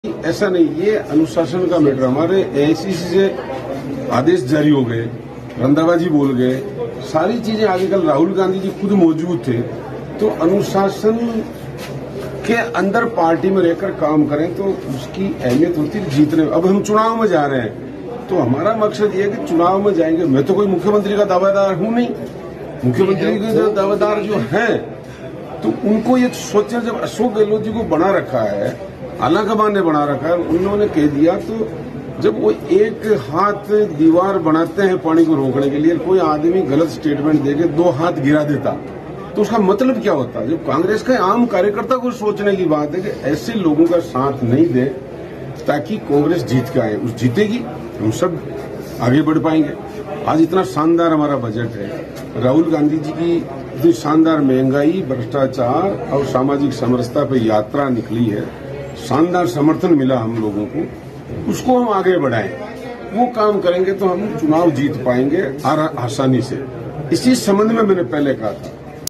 ऐसा नहीं, ये अनुशासन का मैटर। हमारे एआईसीसी से आदेश जारी हो गए, रंधावा जी बोल गए, सारी चीजें आगे। कल राहुल गांधी जी खुद मौजूद थे। तो अनुशासन के अंदर पार्टी में रहकर काम करें तो उसकी अहमियत होती है जीतने में। अब हम चुनाव में जा रहे हैं तो हमारा मकसद ये है कि चुनाव में जाएंगे। मैं तो कोई मुख्यमंत्री का दावेदार हूं नहीं। मुख्यमंत्री के दावेदार जो हैं तो उनको ये सोचना, जब अशोक गहलोत जी को बना रखा है, आलाकमान ने बना रखा है, उन्होंने कह दिया, तो जब वो एक हाथ दीवार बनाते हैं पानी को रोकने के लिए, कोई आदमी गलत स्टेटमेंट देके दो हाथ गिरा देता तो उसका मतलब क्या होता? जब कांग्रेस के आम कार्यकर्ता को सोचने की बात है कि ऐसे लोगों का साथ नहीं दे ताकि कांग्रेस जीत के आए, उस जीतेगी, हम सब आगे बढ़ पाएंगे। आज इतना शानदार हमारा बजट है, राहुल गांधी जी की इतनी शानदार महंगाई, भ्रष्टाचार और सामाजिक समरसता पर यात्रा निकली है, शानदार समर्थन मिला हम लोगों को, उसको हम आगे बढ़ाएं। वो काम करेंगे तो हम चुनाव जीत पाएंगे आसानी से। इसी संबंध में मैंने पहले कहा था